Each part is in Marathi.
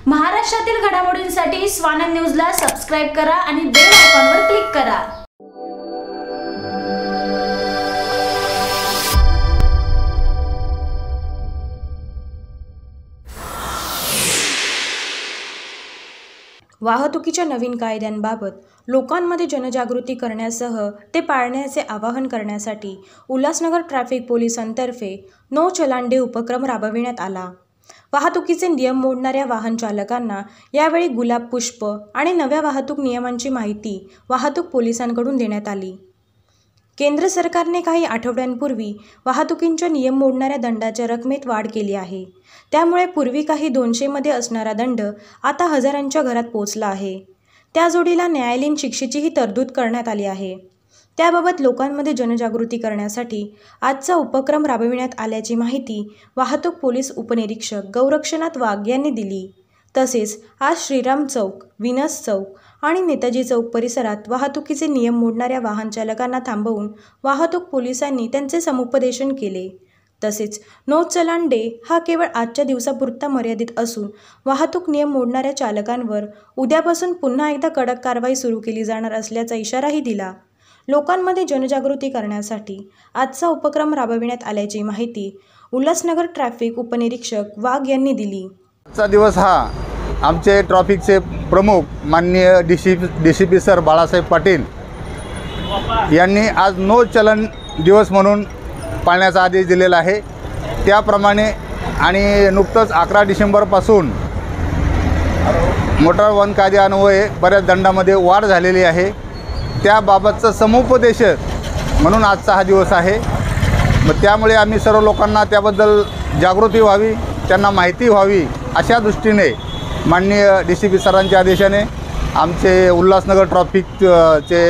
महाराष्ट्रातील घडामोडींसाठी स्वानंद न्यूजला सबस्क्राइब करा आणि बेल आयकॉनवर क्लिक करा। वाहतुकीच्या नवीन कायद्यांबाबत लोकांमध्ये जनजागृती करण्यासह ते पाळण्याचे आवाहन करण्यासाठी उल्हासनगर ट्रॅफिक पोलिसांतर्फे नो चलान डे उपक्रम राबविण्यात आला। वाहतुकीचे नियम मोडणाऱ्या वाहन चालकांना यावेळी गुलाब पुष्प आणि नव्या वाहतूक नियमांची माहिती वाहतूक पोलिसांकडून देण्यात आली। केंद्र सरकारने काही आठवड्यांपूर्वी वाहतुकीच्या नियम मोडणाऱ्या दंडाच्या रकमेत वाढ केली आहे। त्यामुळे पूर्वी काही 200 मध्ये असणारा दंड आता हजारांच्या घरात पोहोचला आहे। त्या जोडीला न्यायालयीन शिक्षेचीही तरतूद करण्यात आली आहे। त्याबाबत लोकांमध्ये जनजागृती करण्यासाठी आजचा उपक्रम राबविण्यात आल्याची माहिती वाहतूक पोलीस उपनिरीक्षक गौरक्षनाथ वाघ यांनी दिली। तसेच आज श्रीराम चौक, विनस चौक आणि नेताजी चौक परिसरात वाहतुकीचे नियम मोडणाऱ्या वाहन चालकांना थांबवून वाहतूक पोलिसांनी त्यांचे समुपदेशन केले। तसेच नो चलान डे हा केवळ आजच्या दिवसापुरता मर्यादित असून वाहतूक नियम मोडणाऱ्या चालकांवर उद्यापासून पुन्हा एकदा कडक कारवाई सुरू केली जाणार असल्याचा इशाराही दिला। लोकांमध्ये जनजागृती करण्यासाठी आजचा उपक्रम राबविण्यात आल्याची माहिती उल्हासनगर ट्रॅफिक उपनिरीक्षक वाघ यांनी दिली। आजचा दिवस हा आमचे ट्रॅफिकचे प्रमुख माननीय डीसीपी सर बाळासाहेब पाटील यांनी आज नो चलन दिवस म्हणून पाळण्याचा आदेश दिलेला आहे। त्याप्रमाणे आणि नुकतंच 11 डिसेंबरपासून मोटार वाहन कायद्यान्वये बऱ्याच दंडामध्ये वाढ झालेली आहे। त्याबाबतचं समुपदेशन म्हणून आजचा हा दिवस आहे। मग त्यामुळे आम्ही सर्व लोकांना त्याबद्दल जागृती व्हावी, त्यांना माहिती व्हावी अशा दृष्टीने माननीय डीसीपी सरांच्या आदेशाने आमचे उल्हासनगर ट्रॅफिकचे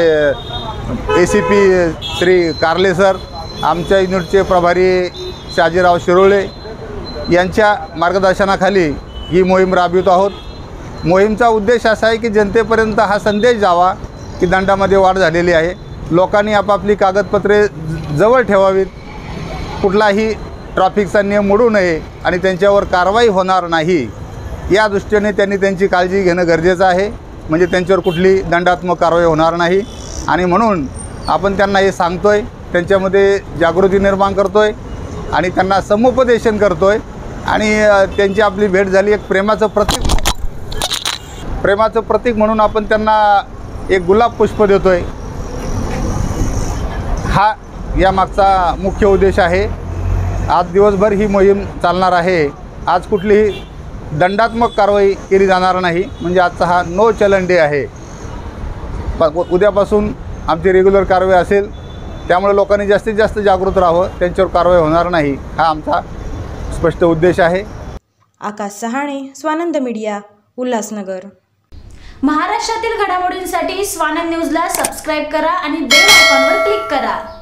एसीपी श्री कारले सर, आमच्या युनिटचे प्रभारी शाजीराव शिरोळे यांच्या मार्गदर्शनाखाली ही मोहीम राबवित आहोत। मोहीमचा उद्देश असा आहे की जनतेपर्यंत हा संदेश जावा की दंडामध्ये वाढ झालेली आहे। लोकांनी आपापली कागदपत्रे जवळ ठेवावीत, कुठलाही ट्रॅफिकचा नियम मोडू नये आणि त्यांच्यावर कारवाई होणार नाही या दृष्टीने त्यांनी त्यांची काळजी घेणं गरजेचं आहे, म्हणजे त्यांच्यावर कुठली दंडात्मक कारवाई होणार नाही। आणि म्हणून आपण त्यांना हे सांगतोय, त्यांच्यामध्ये जागृती निर्माण करतोय आणि त्यांना समुपदेशन करतोय आणि त्यांची आपली भेट झाली। एक प्रेमाचं प्रतीक म्हणून आपण त्यांना एक गुलाब पुष्प देतोय। हा यामागचा मुख्य उद्देश आहे। आज दिवसभर ही मोहीम चालणार आहे। आज कुठलीही दंडात्मक कारवाई केली जाणार नाही, म्हणजे आजचा हा नो चलन डे आहे। उद्यापासून आमची रेग्युलर कारवाई असेल, त्यामुळे लोकांनी जास्तीत जास्त जागृत राहावं, त्यांच्यावर कारवाई होणार नाही हा आमचा स्पष्ट उद्देश आहे। आकाश सहाणे, स्वानंद मीडिया, उल्हासनगर। महाराष्ट्रातील घडामोडींसाठी स्वानंद न्यूजला सबस्क्राइब करा आणि बेल आयकॉनवर क्लिक करा।